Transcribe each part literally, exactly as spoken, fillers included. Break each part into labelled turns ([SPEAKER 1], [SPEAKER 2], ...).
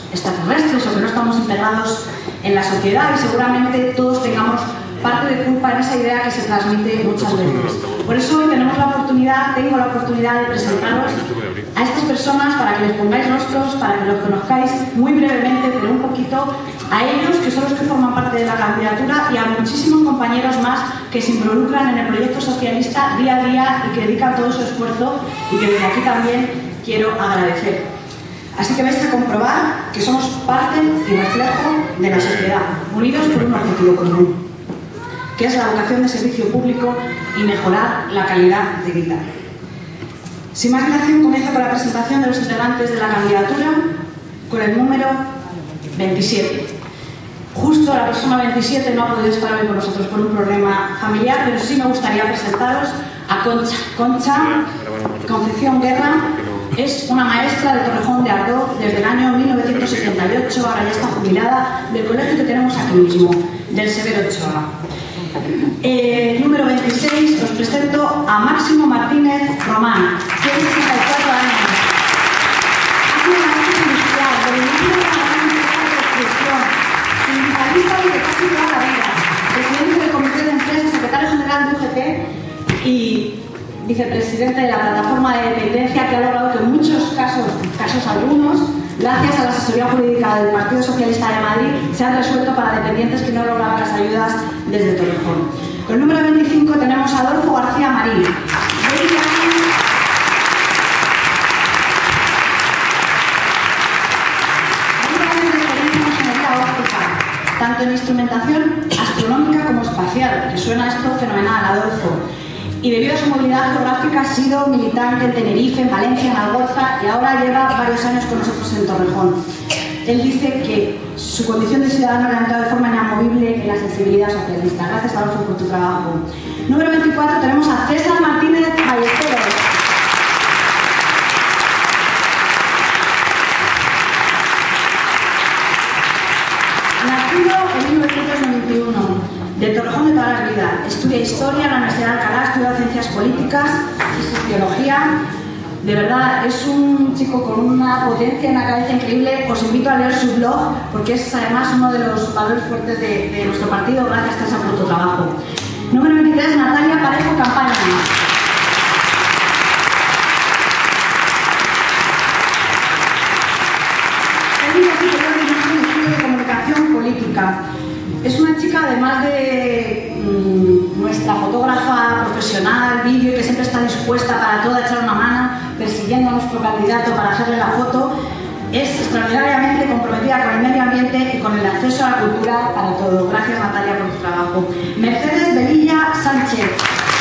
[SPEAKER 1] extraterrestres o que no estamos integrados en la sociedad, y seguramente todos tengamos parte de culpa en esa idea que se transmite muchas veces. Por eso hoy tenemos la oportunidad, tengo la oportunidad de presentaros a estas personas para que les pongáis rostros, para que los conozcáis muy brevemente, pero un poquito, a ellos, que son los que forman parte de la candidatura, y a muchísimos compañeros más que se involucran en el proyecto socialista día a día y que dedican todo su esfuerzo, y que desde aquí también quiero agradecer. Así que vais a comprobar que somos parte y reflejo de la sociedad, unidos por un objetivo común, que es la vocación de servicio público y mejorar la calidad de vida. Sin más dilación, comienzo con la presentación de los integrantes de la candidatura, con el número veintisiete. Justo la persona veintisiete no ha podido estar hoy con nosotros por un problema familiar, pero sí me gustaría presentaros a Concha. Concha Concepción Guerra es una maestra de Torrejón de Ardoz desde el año mil novecientos setenta y ocho, ahora ya está jubilada, del colegio que tenemos aquí mismo, del Severo Ochoa. Eh, número veintiséis, os presento a Máximo Martínez Román, tiene sesenta y cuatro años. Ha sido maestro industrial, voluntariado de la construcción, sindicalista desde casi toda la vida, presidente del Comité de Empresa, secretario general de U G T y vicepresidente de la plataforma de dependencia, que ha logrado que en muchos casos, casos algunos, gracias a la asesoría jurídica del Partido Socialista de Madrid, se han resuelto para dependientes que no lograban las ayudas desde Torrejón. Con el número veinticinco tenemos a Adolfo García Marín. Tanto en instrumentación astronómica como espacial, que suena esto fenomenal, Adolfo. Y debido a su movilidad geográfica ha sido militante en Tenerife, en Valencia, en Algorza, y ahora lleva varios años con nosotros en Torrejón. Él dice que su condición de ciudadano le ha entrado de forma inamovible en la sensibilidad socialista. Gracias, Adolfo, por tu trabajo. Número veinticuatro tenemos a César Martínez Ballesteros. Nacido en mil novecientos noventa y uno, de Torrejón de toda la vida. Estudia Historia en la Universidad de Alcalá, estudia Ciencias Políticas y Sociología. De verdad, es un chico con una potencia en la cabeza increíble. Os invito a leer su blog, porque es además uno de los valores fuertes de, de nuestro partido, gracias a por tu trabajo. Número veintitrés, Natalia Parejo Campaña. Técnica superior en un estudio de comunicación política. Es una chica, además de mmm, nuestra fotógrafa profesional, vídeo, que siempre está dispuesta para todo a echar una mano, persiguiendo a nuestro candidato para hacerle la foto, es extraordinariamente comprometida con el medio ambiente y con el acceso a la cultura para todo. Gracias, Natalia, por tu trabajo. Mercedes Velilla Sánchez.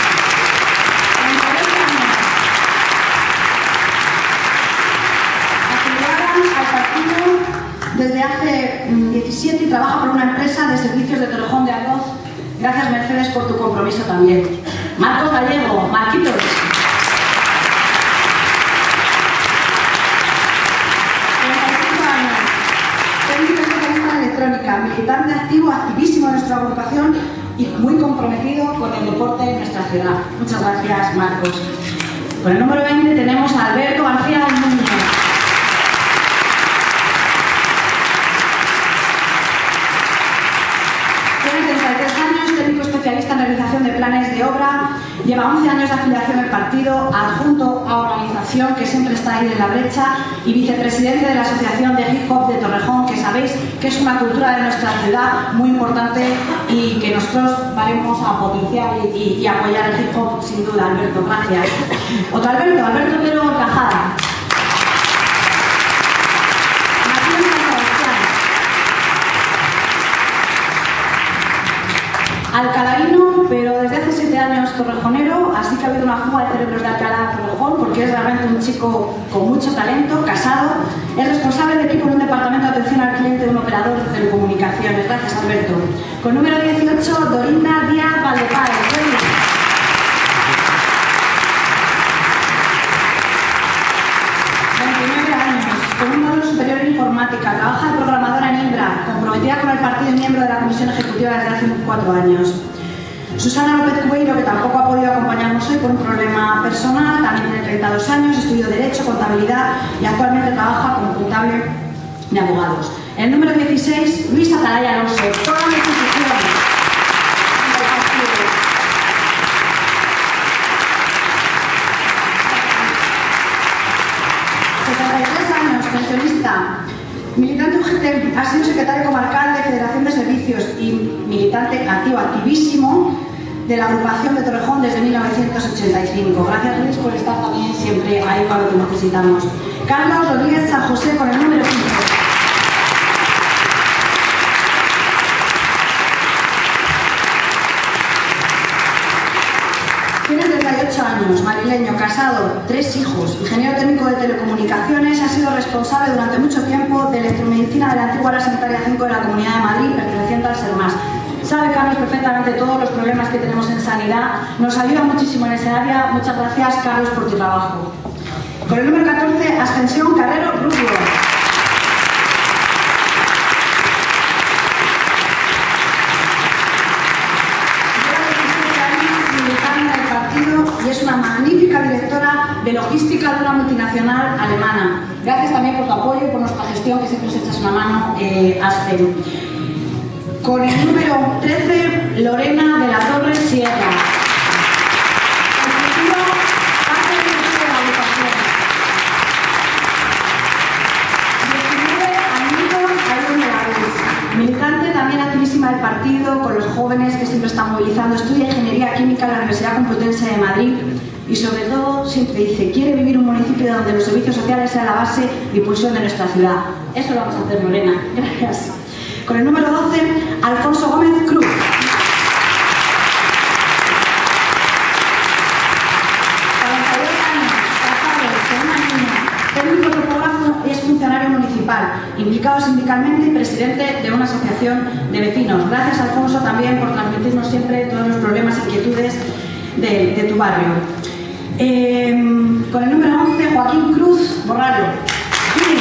[SPEAKER 1] Afiliada al partido desde hace diecisiete y trabaja por una empresa de servicios de Torrejón de Ardoz. Gracias, Mercedes, por tu compromiso también. Marcos Gallego, Marquitos. Técnico especialista en electrónica, militante activo, activísimo en nuestra agrupación y muy comprometido con el deporte en nuestra ciudad. Muchas gracias, Marcos. Con el número veinte tenemos a Alberto García Núñez. Especialista en realización de planes de obra, lleva once años de afiliación al partido, adjunto a organización que siempre está ahí en la brecha y vicepresidente de la Asociación de Hip Hop de Torrejón, que sabéis que es una cultura de nuestra ciudad muy importante y que nosotros varemos a potenciar y, y, y apoyar el hip hop sin duda. Alberto, gracias. Otro Alberto, Alberto Otero Cajada. Alcalaíno, pero desde hace siete años torrejonero, así que ha habido una fuga de cerebros de Alcalá a Torrejón, porque es realmente un chico con mucho talento, casado, es responsable del equipo de un departamento de atención al cliente de un operador de telecomunicaciones. Gracias, Alberto. Con número dieciocho, Dorinda Díaz Valdepar. veintinueve años, con un módulo superior en informática, trabaja de programadora en Indra, comprometida con el partido y miembro de la comisión ejecutiva desde hace cuatro años. Susana López Cubeiro, que tampoco ha podido acompañarnos hoy por un problema personal, también tiene treinta y dos años, estudió Derecho, Contabilidad y actualmente trabaja como contable de abogados. En el número dieciséis, Luis Atalaya Alonso, toda la institución del partido. sesenta y tres años, pensionista, militante U G T, ha sido secretario comarcal de Federación de Servicios y militante activo, activísimo de la agrupación de Torrejón desde mil novecientos ochenta y cinco. Gracias, Luis, por estar también siempre ahí cuando te necesitamos. Carlos Rodríguez San José con el número cinco. Tiene treinta y ocho años, madrileño, casado, tres hijos, ingeniero técnico de telecomunicaciones, ha sido responsable durante mucho tiempo de electromedicina de la antigua área sanitaria cinco de la Comunidad de Madrid, perteneciente al SERMAS. Sabe, Carlos, perfectamente todos los problemas que tenemos en sanidad, nos ayuda muchísimo en ese área. Muchas gracias, Carlos, por tu trabajo. Con el número catorce, Ascensión Carrero Rubio. Y es una magnífica directora de logística de una multinacional alemana. Gracias también por tu apoyo y por nuestra gestión, que siempre nos echas una mano, eh, Aspen. Con el número trece, Lorena de la Torre Sierra. Militante también activísima del partido, con los jóvenes que siempre están movilizando, estudia Ingeniería Química en la Universidad Complutense de Madrid y sobre todo siempre dice, quiere vivir en un municipio donde los servicios sociales sean la base de impulsión de nuestra ciudad. Eso lo vamos a hacer, Lorena. Gracias. Con el número doce, Alfonso Gómez Cruz. cuarenta y dos años, casado, con una niña, técnico topógrafo y es funcionario municipal, implicado sindicalmente y presidente de una asociación de vecinos. Gracias, Alfonso, también por transmitirnos siempre todos los problemas e inquietudes de, de tu barrio. Eh, con el número once, Joaquín Cruz Borrallo. Sí.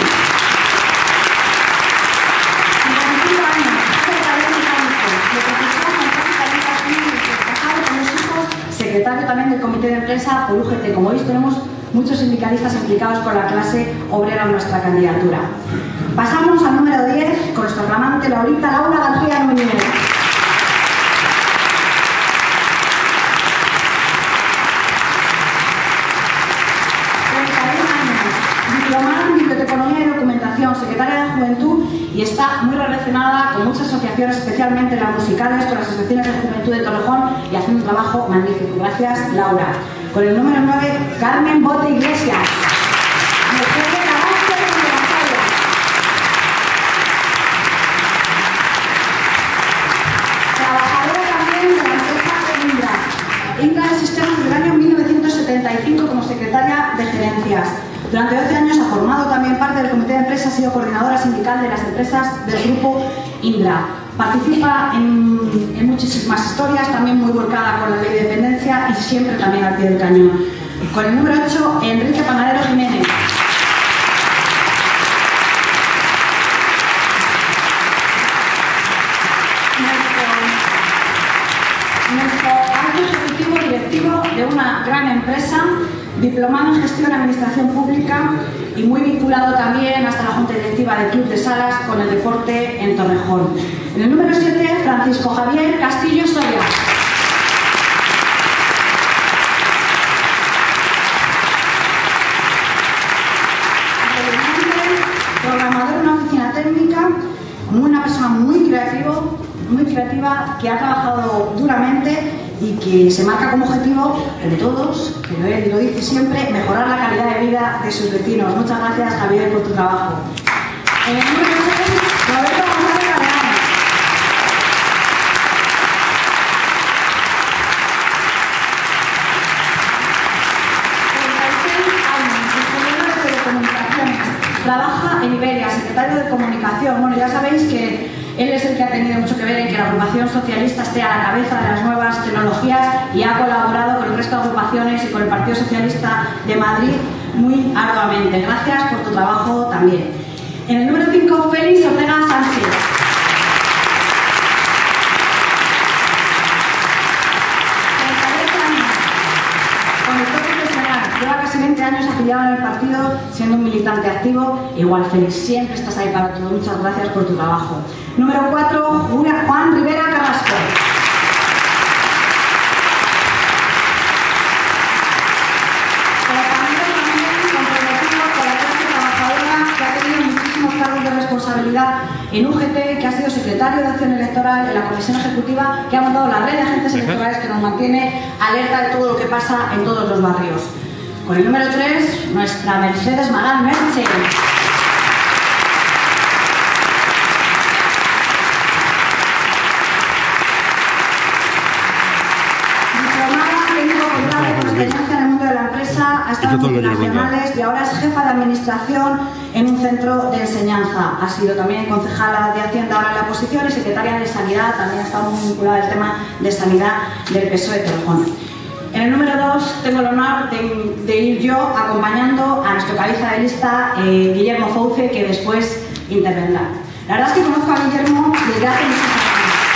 [SPEAKER 1] Secretario también del comité de empresa por U G T. Como veis, tenemos muchos sindicalistas implicados con la clase obrera en nuestra candidatura. Pasamos al número diez con nuestra flamante Laurita Laura García Núñez. treinta y un años, diplomada en biblioteconomía y documentación, secretaria de Juventud y está muy relacionada con muchas asociaciones, especialmente las musicales, con las asociaciones de Juventud de Torrejón y haciendo un trabajo magnífico. Gracias, Laura. Con el número nueve, Carmen Bote Iglesias. Mujer de carácter y de batalla. Trabajadora también de la empresa Indra. Indra de Sistemas del año mil novecientos setenta y cinco como secretaria de gerencias. Durante doce años ha formado también parte del comité de empresa, ha sido coordinadora sindical de las empresas del grupo Indra. Participa en, en muchísimas historias, también muy volcada con la ley de dependencia y siempre también al pie del cañón. Con el número ocho, Enrique Panadero Jiménez. Nuestro alto ejecutivo directivo de una gran empresa, diplomado en gestión y administración pública y muy vinculado también hasta la junta directiva del Club de Salas con el deporte en Torrejón. En el número siete, Francisco Javier Castillo Soria. Programador en una oficina técnica, una persona muy creativo, muy creativa, que ha trabajado duramente y que se marca como objetivo de todos, pero él lo dice siempre, mejorar la calidad de vida de sus vecinos. Muchas gracias, Javier, por tu trabajo. En el número seis, Roberto González Galeano. treinta y seis años, ingeniero de telecomunicaciones. Trabaja en Iberia, secretario de comunicación. Bueno, ya sabéis que él es el que ha tenido mucho que ver en que la agrupación socialista esté a la cabeza de las nuevas tecnologías y ha colaborado con el resto de agrupaciones y con el Partido Socialista de Madrid muy arduamente. Gracias por tu trabajo también. En el número cinco, Félix Ortega Sánchez. treinta y ocho años, conductor profesional, lleva casi veinte años afiliado en el partido, siendo un militante activo. Igual, Félix, siempre estás ahí para todo. Muchas gracias por tu trabajo. Número cuatro, Juan Rivera Carrasco. Responsabilidad en U G T, que ha sido secretario de Acción Electoral en la Comisión Ejecutiva, que ha montado la red de agentes electorales que nos mantiene alerta de todo lo que pasa en todos los barrios. Con el número tres, nuestra Mercedes Magán Merche. Experiencia en el mundo de la empresa, ha estado en multinacionales y ahora es jefa de administración en un centro de enseñanza. Ha sido también concejala de Hacienda ahora en la oposición y secretaria de Sanidad. También ha estado muy vinculada al tema de sanidad del P S O E de Torrejón. En el número dos tengo el honor de, de ir yo acompañando a nuestro cabeza de lista, eh, Guillermo Fouce, que después intervendrá. La verdad es que conozco a Guillermo desde hace muchos años.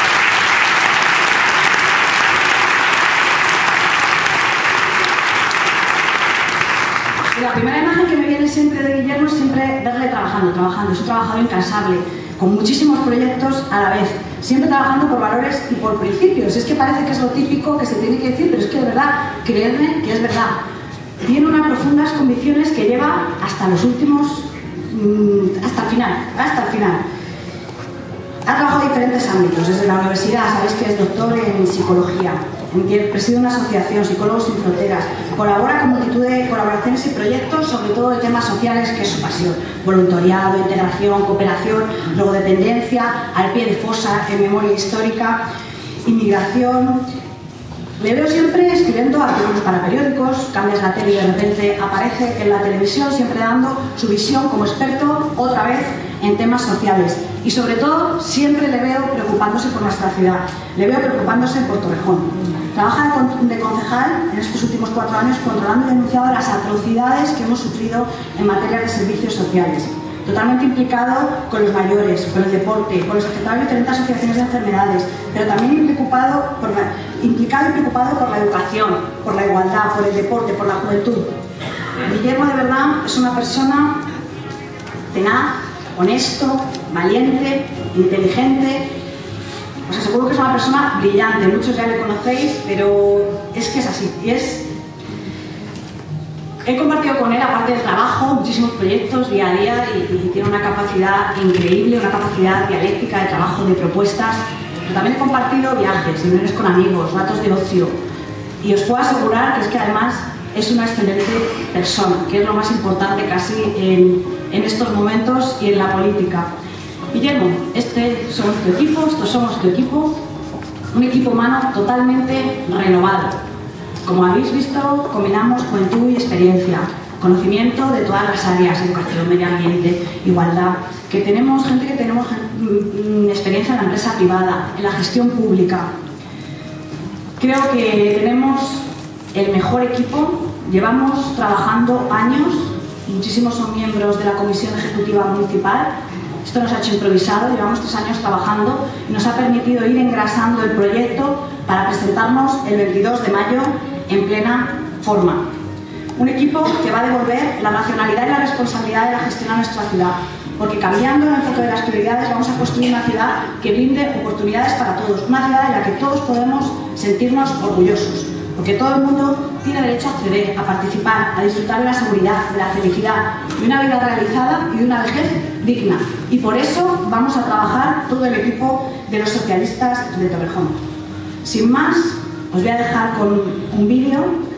[SPEAKER 1] La primera imagen que me viene siempre de Guillermo es siempre verle trabajando, trabajando. Es un trabajador incansable, con muchísimos proyectos a la vez, siempre trabajando por valores y por principios. Es que parece que es lo típico que se tiene que decir, pero es que de verdad, creedme que es verdad. Tiene unas profundas convicciones que lleva hasta los últimos, mmm, hasta el final, hasta el final. Ha trabajado en diferentes ámbitos, desde la universidad, sabéis que es doctor en psicología. Preside una asociación, Psicólogos Sin Fronteras, colabora con multitud de colaboraciones y proyectos, sobre todo de temas sociales, que es su pasión: voluntariado, integración, cooperación, drogodependencia, al pie de fosa, en memoria histórica, inmigración. Le veo siempre escribiendo artículos para periódicos, cambias la tele y de repente aparece en la televisión, siempre dando su visión como experto, otra vez, en temas sociales. Y sobre todo, siempre le veo preocupándose por nuestra ciudad, le veo preocupándose por Torrejón. Trabaja de concejal en estos últimos cuatro años controlando y denunciando las atrocidades que hemos sufrido en materia de servicios sociales. Totalmente implicado con los mayores, con el deporte, con los afectados de diferentes asociaciones de enfermedades, pero también implicado, por la, implicado y preocupado por la educación, por la igualdad, por el deporte, por la juventud. Guillermo, de verdad, es una persona tenaz, honesto, valiente, inteligente. Os aseguro que es una persona brillante, muchos ya le conocéis, pero es que es así. Y es... He compartido con él, aparte del trabajo, muchísimos proyectos día a día y, y tiene una capacidad increíble, una capacidad dialéctica de trabajo, de propuestas. Pero también he compartido viajes, reuniones con amigos, ratos de ocio. Y os puedo asegurar que es que además es una excelente persona, que es lo más importante casi en, en estos momentos y en la política. Guillermo, este somos tu equipo, estos somos tu equipo, un equipo humano totalmente renovado. Como habéis visto, combinamos juventud y experiencia, conocimiento de todas las áreas, educación, medio ambiente, igualdad, que tenemos gente que tenemos experiencia en la empresa privada, en la gestión pública. Creo que tenemos el mejor equipo, llevamos trabajando años, muchísimos son miembros de la Comisión Ejecutiva Municipal. Esto nos ha hecho improvisado, llevamos tres años trabajando y nos ha permitido ir engrasando el proyecto para presentarnos el veintidós de mayo en plena forma. Un equipo que va a devolver la racionalidad y la responsabilidad de la gestión a nuestra ciudad, porque cambiando el enfoque de las prioridades vamos a construir una ciudad que brinde oportunidades para todos, una ciudad en la que todos podemos sentirnos orgullosos, porque todo el mundo tiene derecho a acceder, a participar, a disfrutar de la seguridad, de la felicidad, de una vida realizada y de una vejez digna. Y por eso vamos a trabajar todo el equipo de los socialistas de Torrejón. Sin más, os voy a dejar con un vídeo